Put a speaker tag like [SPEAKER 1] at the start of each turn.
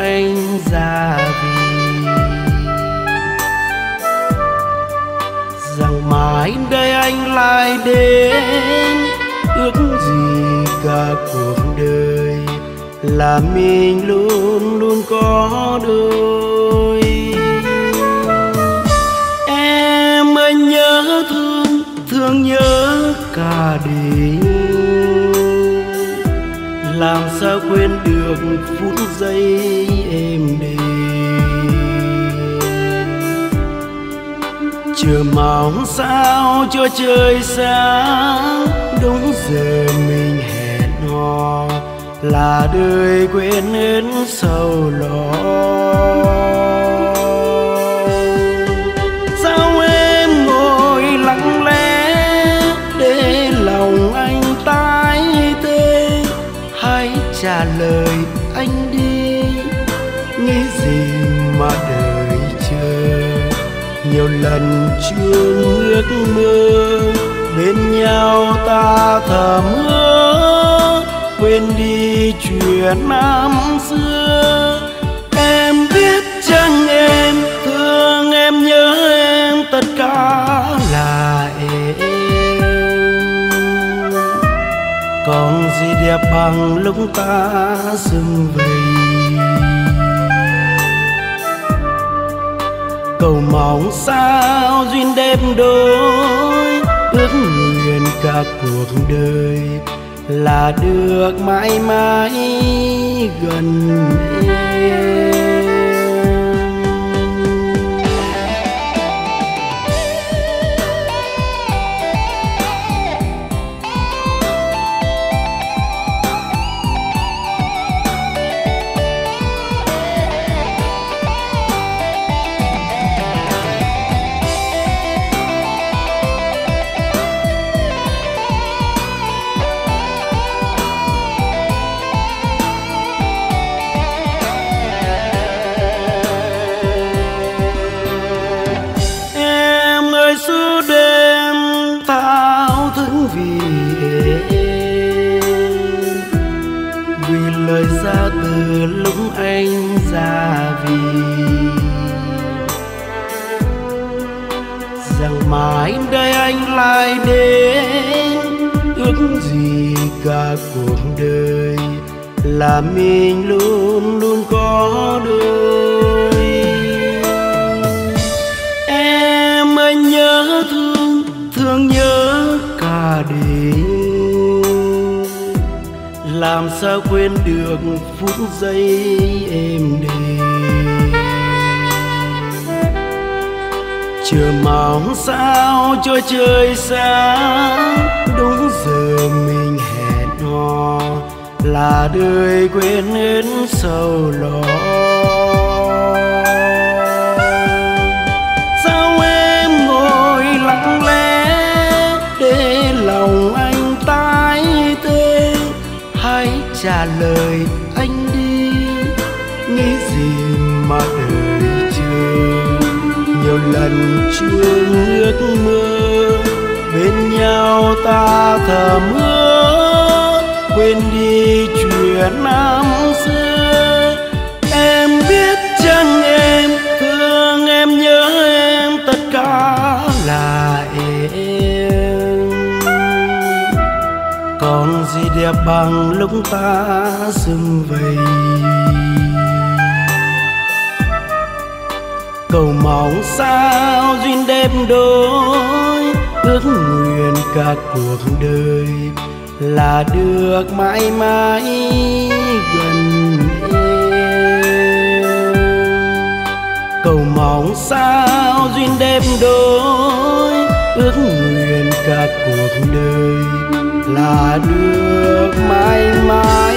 [SPEAKER 1] anh ra vì rằng mãi đây anh lại đến, ước gì cả cuộc đời là mình luôn luôn có đôi. Em ơi nhớ thương, thương nhớ cả đời, làm sao quên được phút giây êm đềm. Chờ mong sao cho trời sáng, đúng giờ mình hẹn hò là đời quên hết sầu lo. Sao em ngồi lặng lẽ để lòng anh tái tê? Hãy trả lời anh đi, nghĩ gì mà đợi chờ. Nhiều lần chưa ước mơ bên nhau ta thầm hứa, quên đi chuyện năm xưa. Em biết chăng em thương em nhớ em, tất cả là em. Còn gì đẹp bằng lúc ta sum vầy, cầu mong sao duyên đẹp đôi, ước nguyện cả cuộc đời là được mãi mãi gần em. Vì lời ra từ lúc anh ra vì rằng mãi đây anh lại đến, ước gì cả cuộc đời là mình luôn luôn có đôi. Em ơi nhớ thương, thương nhớ cả đời, làm sao quên được phút giây êm đềm. Chờ mong sao cho trời sáng, đúng giờ mình hẹn hò là đời quên hết sầu lo. Sao em ngồi lặng lẽ để lòng anh tái tê? Hãy trả lời anh đi, nghĩ gì mà đợi chờ. Nhiều lần chưa ước mơ bên nhau ta thầm hứa, quên đi chuyện năm xưa. Em biết chăng em thương em nhớ em, tất cả là em. Còn gì đẹp bằng lúc ta sum vầy, cầu mong sao duyên đẹp đôi, ước nguyện cả cuộc đời là được mãi mãi gần em. Cầu mong sao duyên đẹp đôi, ước nguyện cả cuộc đời là được mãi mãi